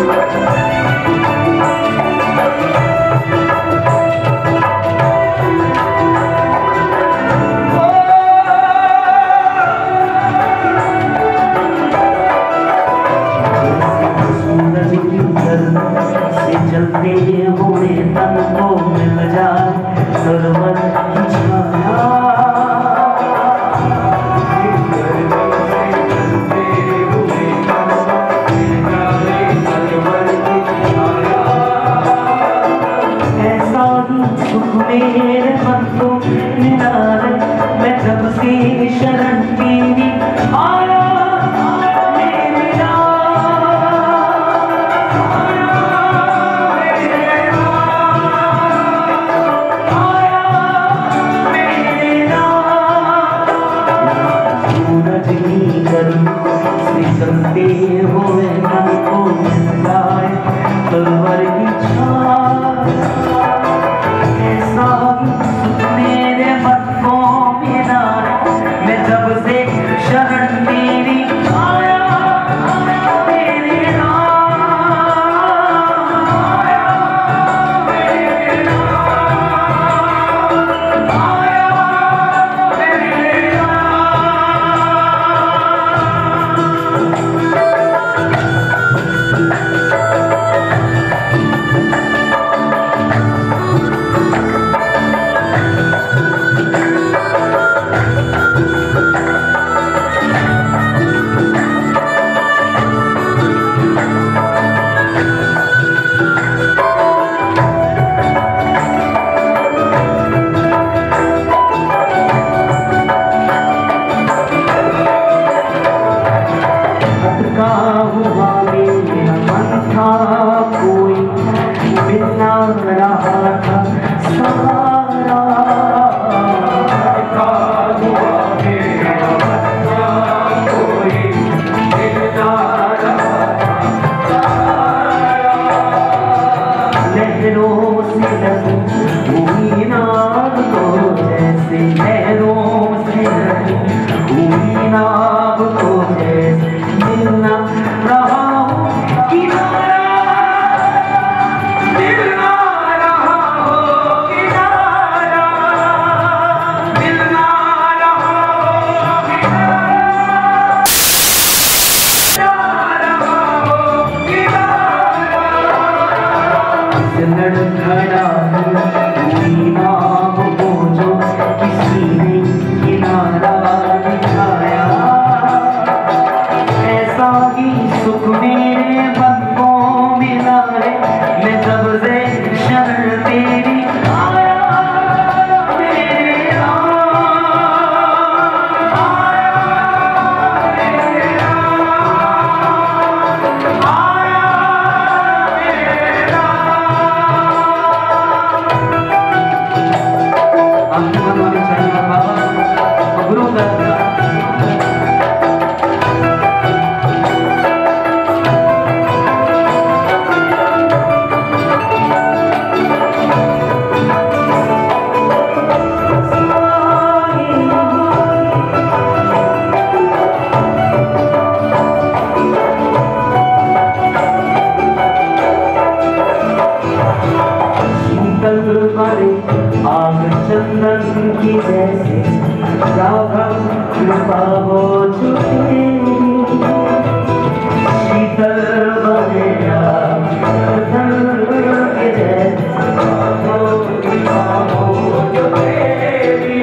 जलते हुए तन को मिल जाए सरवर की छाया। ऐसा ही सुख मेरे मन को मिला रे, मैं जब से शरण तेरी आया। चलते हुए मन को मिल जाए सरवर की छाया। ऐसा सुख मेरे मन को मिला रे, मैं जब से शरण तेरी आया। कोई मिलना रहा था सहारा, कोई मिलना रहा था सहारा। लहरों से लगी हुई नाव को, जैसे लहरों से लगी हुई नाव को, जैसे मिलना रहा लड़खड़ा हुई नाव को जो किसी ने किनारा दिखाया। ऐसा ही सुख मेरे मन को मिला रे, मैं जब से शरण तेरी आया। आग चंदन की जैसे राघव कृपा हो चुके, शीतल बने के जैसे कृपा हो चुके।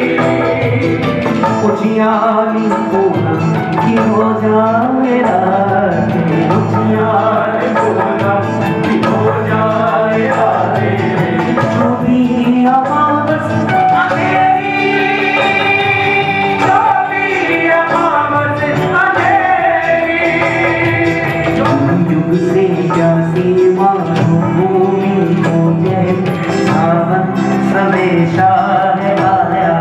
उजियारी पूना की हो जाए रात, उजियारी पूना की हो जाए रात। जो भी आवाज़ अंधेरी, जो भी आवाज़ अंधेरी, युग से जैसी मानभूमि हो जाए सावन सवेशा है आया।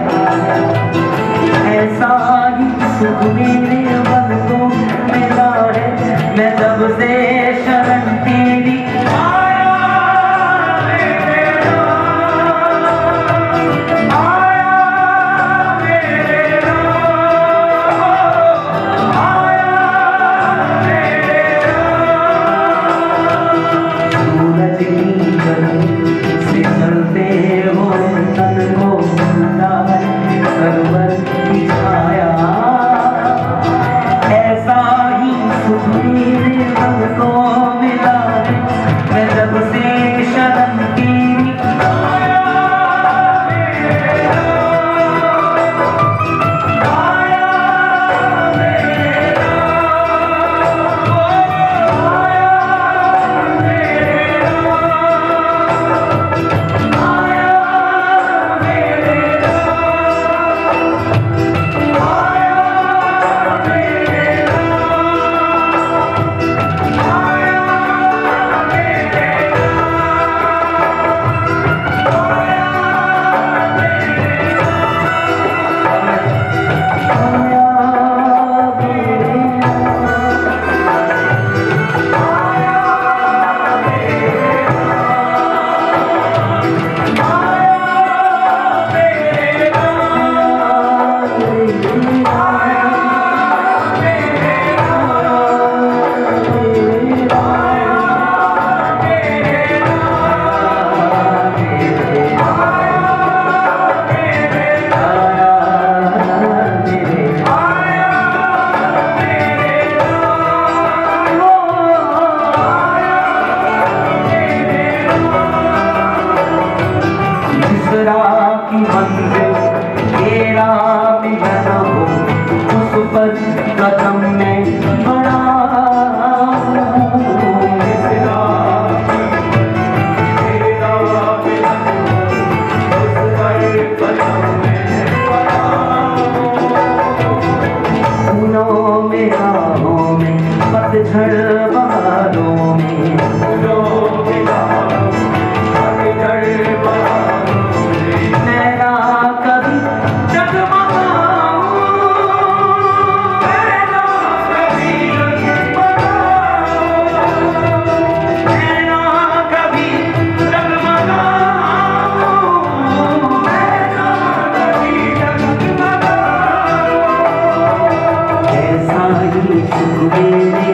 ऐसा ही सुख मेरे मन को मिला है, मैं जब से कसम में बड़ा फूलों में राहों में पतझड़ बहारों में नैना कभी जगमगाऊं नैना कभी जगमगाऊं ऐसा ही सुख मेरे